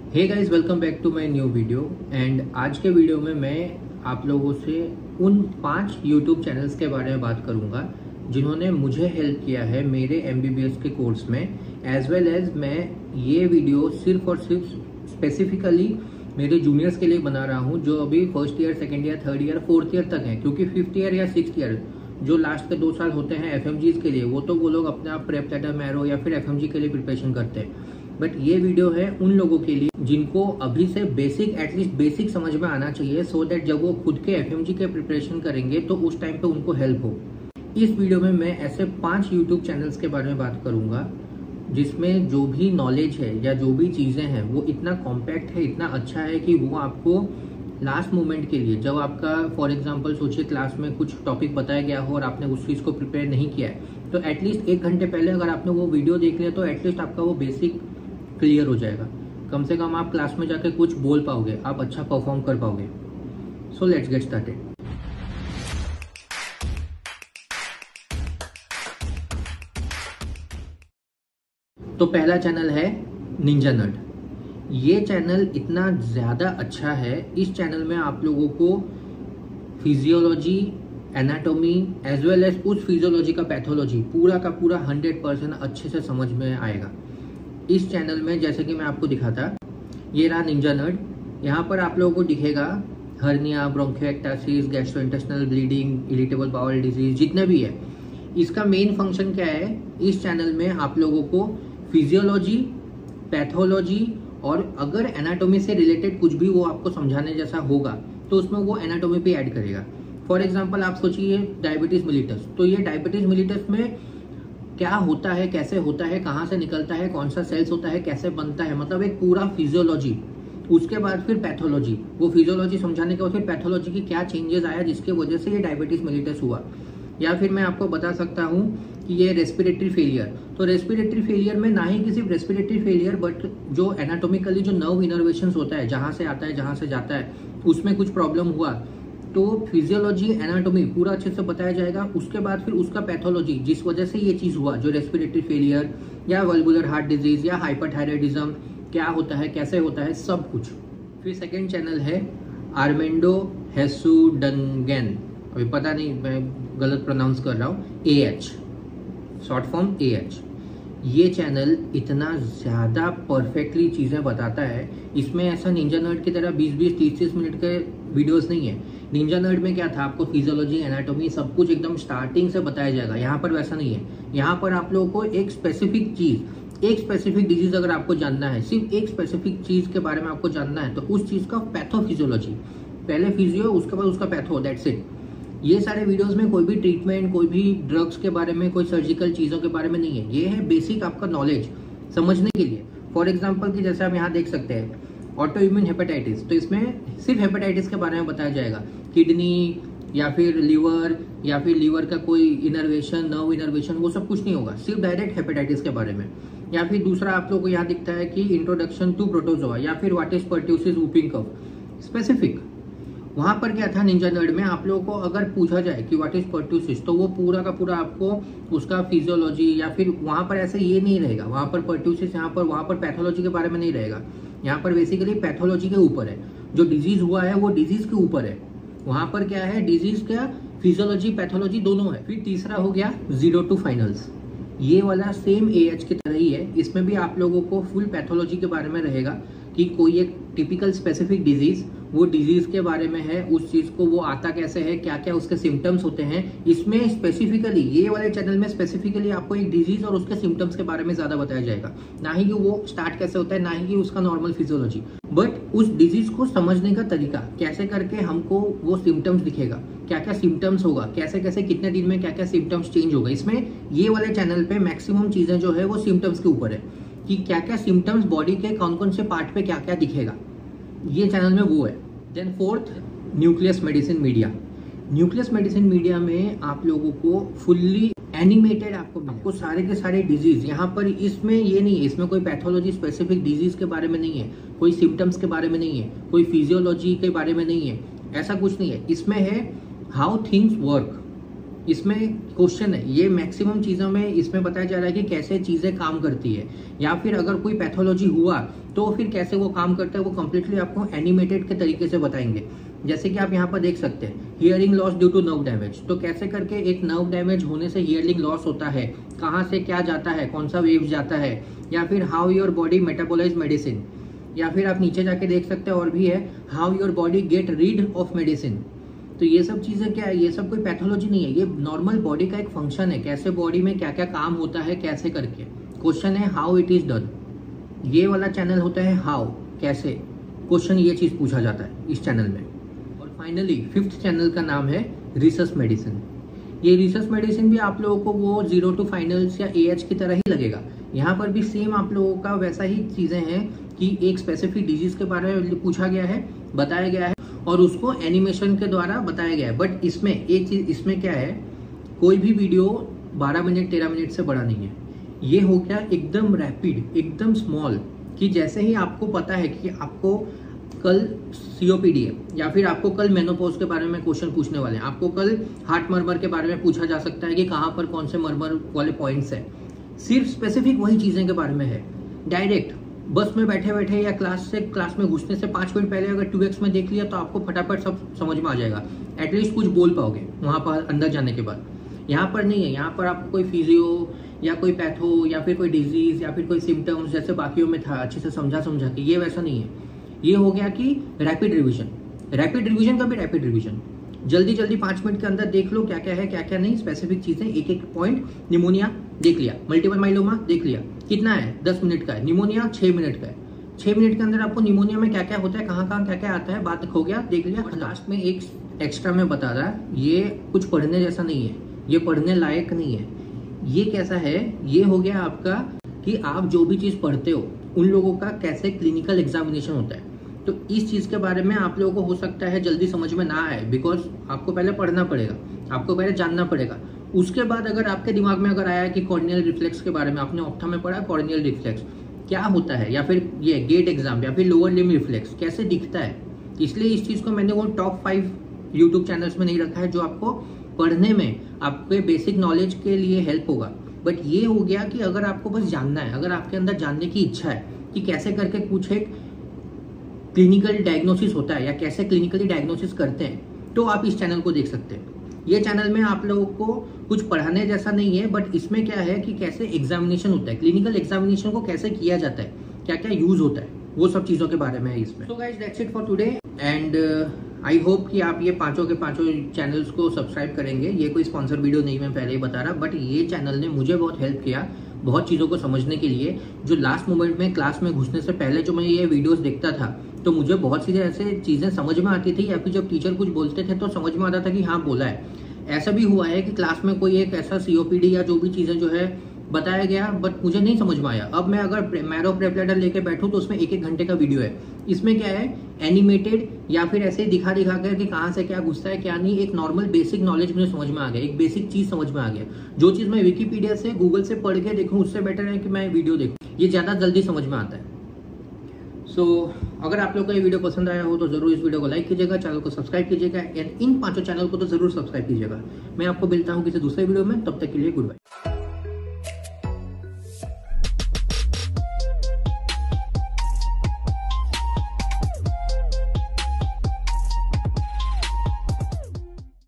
Hey guys, welcome back to my new video. And आज के video में मैं आप लोगों से उन 5 यूट्यूब चैनल्स के बारे में बात करूंगा जिन्होंने मुझे हेल्प किया है मेरे MBBS के कोर्स में, एज वेल एज मैं ये वीडियो सिर्फ और सिर्फ स्पेसिफिकली मेरे जूनियर्स के लिए बना रहा हूँ जो अभी first year, second year, third year, fourth year तक हैं। क्योंकि फिफ्थ ईयर या सिक्स ईयर जो लास्ट के 2 साल होते हैं FMGs के लिए, वो लोग अपने आप प्रेप, टाटा, मैरो या फिर FMG के लिए प्रिपरेशन करते हैं। बट ये वीडियो है उन लोगों के लिए जिनको अभी से एटलीस्ट बेसिक समझ में आना चाहिए, सो दैट जब वो खुद के FMG के प्रिपरेशन करेंगे तो उस टाइम पे उनको हेल्प हो। इस वीडियो में मैं ऐसे 5 यूट्यूब चैनल्स के बारे में बात करूंगा जिसमें जो भी नॉलेज है या जो भी चीज़ें हैं वो इतना कॉम्पैक्ट है, इतना अच्छा है कि वो आपको लास्ट मोमेंट के लिए, जब आपका फॉर एग्जांपल सोचिए क्लास में कुछ टॉपिक बताया गया हो और आपने उस चीज़ को प्रिपेयर नहीं किया है, तो एटलीस्ट 1 घंटे पहले अगर आपने वो वीडियो देख लिया तो एटलीस्ट आपका वो बेसिक क्लियर हो जाएगा। कम से कम आप क्लास में जाकर कुछ बोल पाओगे, आप अच्छा परफॉर्म कर पाओगे। So let's get started. तो पहला चैनल है निंजा नर्ड। ये चैनल इतना ज़्यादा अच्छा है, इस चैनल में आप लोगों को physiology, anatomy as well as उस फिजियोलॉजी का पैथोलॉजी पूरा का पूरा 100% अच्छे से समझ में आएगा। इस चैनल में जैसे कि मैं आपको दिखाता, ये रहा निंजा नर्ड। यहाँ पर आप लोगों को दिखेगा hernia, bronchiectasis, gastrointestinal bleeding, irritable bowel disease, जितने भी है। इसका मेन फंक्शन क्या है? इस चैनल में आप लोगों को फिजियोलॉजी, पैथोलॉजी और अगर एनाटॉमी से रिलेटेड कुछ भी वो आपको समझाने जैसा होगा तो उसमें वो एनाटॉमी पे ऐड करेगा। फॉर एग्जांपल आप सोचिए डायबिटीज मिलिटस, तो ये डायबिटीज मिलिटस में क्या होता है, कैसे होता है, कहाँ से निकलता है, कौन सा सेल्स होता है, कैसे बनता है, मतलब एक पूरा फिजियोलॉजी। उसके बाद फिर पैथोलॉजी, वो फिजियोलॉजी समझाने के बाद फिर पैथोलॉजी की क्या चेंजेस आया जिसके वजह से ये डायबिटीज मिलिटस हुआ। या फिर मैं आपको बता सकता हूँ कि ये रेस्पिरेटरी फेलियर, तो रेस्पिरेटरी फेलियर में ना ही कि सिर्फ रेस्पिरेटरी फेलियर बट जो एनाटॉमिकली जो नर्व इनर्वेशंस होता है, जहाँ से आता है जहाँ से जाता है, उसमें कुछ प्रॉब्लम हुआ तो फिजियोलॉजी, एनाटॉमी पूरा अच्छे से बताया जाएगा। उसके बाद फिर उसका पैथोलॉजी, जिस वजह से ये चीज़ हुआ, जो रेस्पिरेटरी फेलियर या वल्वुलर हार्ट डिजीज या हाइपरथायराइडिज्म क्या होता है, कैसे होता है, सब कुछ। फिर सेकेंड चैनल है आर्मेंडो हेसुडंगेन, अभी पता नहीं मैं गलत प्रोनाउंस कर रहा हूँ, AH, शॉर्ट फॉर्म AH। ये चैनल इतना ज़्यादा परफेक्टली चीज़ें बताता है, इसमें ऐसा निंजा नर्ड की तरह 20-20, 30-30 मिनट के वीडियोस नहीं है। निंजा नर्ड में क्या था, आपको फिजियोलॉजी, एनाटॉमी सब कुछ एकदम स्टार्टिंग से बताया जाएगा। यहाँ पर वैसा नहीं है। यहाँ पर आप लोगों को एक स्पेसिफिक चीज़, एक स्पेसिफिक डिजीज अगर आपको जानना है, सिर्फ एक स्पेसिफिक चीज़ के बारे में आपको जानना है, तो उस चीज़ का पैथोफिजियोलॉजी, पहले फिजियो उसके बाद उसका पैथो, दैट्स इट। ये सारे वीडियोस में कोई भी ट्रीटमेंट, कोई भी ड्रग्स के बारे में, कोई सर्जिकल चीज़ों के बारे में नहीं है। ये है बेसिक आपका नॉलेज समझने के लिए। फॉर एग्जांपल कि जैसे आप यहाँ देख सकते हैं ऑटो इम्यून हेपेटाइटिस, तो इसमें सिर्फ हेपेटाइटिस के बारे में बताया जाएगा। किडनी या फिर लीवर का कोई इनर्वेशन, नर्व इनर्वेशन, वो सब कुछ नहीं होगा, सिर्फ डायरेक्ट हेपेटाइटिस के बारे में। या फिर दूसरा आप लोगों को यहाँ दिखता है कि इंट्रोडक्शन टू प्रोटोजोआ या फिर what is pertussis whooping cough, specific. वहां पर क्या था निंजा नर्ड में, आप लोगों को अगर पूछा जाए कि व्हाट इज पर्ट्यूसिस, तो वो पूरा का पूरा आपको उसका फिजियोलॉजी, या फिर वहां पर ऐसे ये नहीं रहेगा, वहां पर पर्ट्यूसिस, वहां पर पैथोलॉजी के बारे में नहीं रहेगा। यहाँ पर बेसिकली पैथोलॉजी के ऊपर है, जो डिजीज हुआ है वो डिजीज के ऊपर है। वहां पर क्या है, डिजीज का फिजियोलॉजी, पैथोलॉजी दोनों है। फिर तीसरा हो गया 0 to फाइनल्स, ये वाला सेम AH की तरह ही है। इसमें भी आप लोगों को फुल पैथोलॉजी के बारे में रहेगा कि कोई एक टिपिकल स्पेसिफिक डिजीज, वो डिजीज के बारे में है, उस चीज को वो आता कैसे है, क्या क्या उसके सिम्टम्स होते हैं। इसमें स्पेसिफिकली, ये वाले चैनल में स्पेसिफिकली आपको एक डिजीज और उसके सिम्टम्स के बारे में ज्यादा बताया जाएगा, ना ही कि वो स्टार्ट कैसे होता है, ना ही कि उसका नॉर्मल फिजियोलॉजी, बट उस डिजीज को समझने का तरीका, कैसे करके हमको वो सिम्टम्स दिखेगा, क्या क्या सिम्टम्स होगा, कैसे कैसे कितने दिन में क्या क्या सिम्टम्स चेंज होगा। इसमें ये वाले चैनल पे मैक्सिमम चीजें जो है वो सिम्टम्स के ऊपर है कि क्या क्या सिम्टम्स बॉडी के कौन कौन से पार्ट पे क्या क्या दिखेगा, ये चैनल में वो है। Then fourth, nucleus medicine media. Nucleus medicine media में आप लोगों को फुल्ली एनिमेटेड आपको सारे के सारे डिजीज, यहाँ पर इसमें ये नहीं है, इसमें कोई पैथोलॉजी स्पेसिफिक डिजीज के बारे में नहीं है, कोई सिम्टम्स के बारे में नहीं है, कोई फिजियोलॉजी के बारे में नहीं है, ऐसा कुछ नहीं है। इसमें है हाउ थिंग्स वर्क इसमें क्वेश्चन है, ये मैक्सिमम चीज़ों में इसमें बताया जा रहा है कि कैसे चीज़ें काम करती है, या फिर अगर कोई पैथोलॉजी हुआ तो फिर कैसे वो काम करता है, वो कम्प्लीटली आपको एनिमेटेड के तरीके से बताएंगे। जैसे कि आप यहाँ पर देख सकते हैं, hearing loss due to nerve damage, तो कैसे करके एक नर्व डैमेज होने से हियरिंग लॉस होता है, कहाँ से क्या जाता है, कौन सा वेव जाता है, या फिर how your body metabolise medicine, या फिर आप नीचे जाके देख सकते हैं और भी है, how your body get rid of medicine. तो ये सब चीज़ें क्या है, ये सब कोई पैथोलॉजी नहीं है, ये नॉर्मल बॉडी का एक फंक्शन है, कैसे बॉडी में क्या क्या काम होता है, कैसे करके। क्वेश्चन है हाउ इट इज डन, ये वाला चैनल होता है हाउ, कैसे, क्वेश्चन ये चीज़ पूछा जाता है इस चैनल में। और फाइनली 5th चैनल का नाम है रिसर्च मेडिसिन। ये रिसर्च मेडिसिन भी आप लोगों को वो 0 to फाइनल्स या AH की तरह ही लगेगा। यहाँ पर भी सेम आप लोगों का वैसा ही चीज़ें हैं कि एक स्पेसिफिक डिजीज के बारे में पूछा गया है, बताया गया है और उसको एनिमेशन के द्वारा बताया गया है। बट इसमें एक चीज़ इसमें क्या है, कोई भी वीडियो 12 मिनट 13 मिनट से बड़ा नहीं है। ये हो गया एकदम रैपिड, एकदम स्मॉल, कि जैसे ही आपको पता है कि आपको कल COPD है, या फिर आपको कल मेनोपॉज के बारे में क्वेश्चन पूछने वाले हैं, आपको कल हार्ट मर्मर के बारे में पूछा जा सकता है कि कहाँ पर कौन से मर्मर वाले पॉइंट्स है, सिर्फ स्पेसिफिक वही चीज़ें के बारे में है। डायरेक्ट बस में बैठे बैठे या क्लास में घुसने से 5 मिनट पहले अगर 2x में देख लिया तो आपको फटाफट सब समझ में आ जाएगा, एटलीस्ट कुछ बोल पाओगे वहाँ पर अंदर जाने के बाद। यहाँ पर नहीं है, यहाँ पर आपको कोई फिजियो या कोई पैथो या फिर कोई डिजीज या फिर कोई सिम्टम्स जैसे बाकियों में था अच्छे से समझा के, ये वैसा नहीं है। ये हो गया कि रैपिड रिवीजन का भी रैपिड रिवीजन, जल्दी 5 मिनट के अंदर देख लो क्या क्या है क्या क्या नहीं, स्पेसिफिक चीजें एक एक पॉइंट। निमोनिया देख लिया, मल्टीपल माइलोमा देख लिया, कितना है 10 मिनट का है, निमोनिया 6 मिनट का है, 6 मिनट के अंदर आपको निमोनिया में क्या क्या होता है, कहाँ क्या क्या आता है, बात हो गया, देख लिया। लास्ट में एक एक्स्ट्रा में बता रहा है, ये कुछ पढ़ने जैसा नहीं है, ये पढ़ने लायक नहीं है। ये कैसा है, ये हो गया आपका कि आप जो भी चीज पढ़ते हो उन लोगों का कैसे क्लिनिकल एग्जामिनेशन होता है। तो इस चीज के बारे में आप लोगों को हो सकता है जल्दी समझ में ना आए, बिकॉज आपको पहले पढ़ना पड़ेगा, आपको पहले जानना पड़ेगा। उसके बाद अगर आपके दिमाग में अगर आया कि कॉर्नियल रिफ्लेक्स के बारे में, आपने ऑप्था में पढ़ा कॉर्नियल रिफ्लेक्स क्या होता है, या फिर ये गेट एग्जाम या फिर लोअर लिम्ब रिफ्लेक्स कैसे दिखता है, इसलिए इस चीज को मैंने वो टॉप 5 यूट्यूब चैनल्स में नहीं रखा है जो आपको पढ़ने में आपके बेसिक नॉलेज के लिए हेल्प होगा। बट ये हो गया कि अगर आपको बस जानना है, अगर आपके अंदर जानने की इच्छा है कि कैसे करके कुछ एक क्लिनिकल डायग्नोसिस होता है या कैसे क्लिनिकली डायग्नोसिस करते हैं, तो आप इस चैनल को देख सकते हैं। ये चैनल में आप लोगों को कुछ पढ़ाने जैसा नहीं है, बट इसमें क्या है कि कैसे एग्जामिनेशन होता है, क्लिनिकल एग्जामिनेशन को कैसे किया जाता है, क्या क्या यूज होता है, वो सब चीजों के बारे में है इसमें। So guys that's it for today and I hope कि आप ये पांचों के पांचों चैनल्स को सब्सक्राइब करेंगे। ये कोई स्पॉन्सर वीडियो नहीं, मैं पहले ही बता रहा, बट ये चैनल ने मुझे बहुत हेल्प किया बहुत चीज़ों को समझने के लिए। जो लास्ट मोमेंट में क्लास में घुसने से पहले जो मैं ये वीडियोस देखता था तो मुझे बहुत सी ऐसे चीज़ें समझ में आती थी, या फिर जब टीचर कुछ बोलते थे तो समझ में आता था कि हाँ बोला है। ऐसा भी हुआ है कि क्लास में कोई एक ऐसा COPD या जो भी चीज़ें जो है बताया गया बट मुझे नहीं समझ में आया। अब मैं अगर मैरो प्रेपलेटर लेके बैठूं तो उसमें 1-1 घंटे का वीडियो है, इसमें क्या है एनिमेटेड या फिर ऐसे दिखा कर कि कहाँ से क्या घुसता है क्या नहीं, एक नॉर्मल बेसिक नॉलेज मुझे समझ में आ गया, एक बेसिक चीज समझ में आ गया। जो चीज मैं विकिपीडिया से गूगल से पढ़ के देखूं उससे बेटर है कि मैं वीडियो देखूं, ये ज्यादा जल्दी समझ में आता है। सो अगर आप लोग को ये वीडियो पसंद आया हो तो जरूर इस वीडियो को लाइक कीजिएगा, चैनल को सब्सक्राइब कीजिएगा एंड इन 5 चैनल को तो जरूर सब्सक्राइब कीजिएगा। मैं आपको मिलता हूँ किसी दूसरे वीडियो में, तब तक के लिए गुड बाय।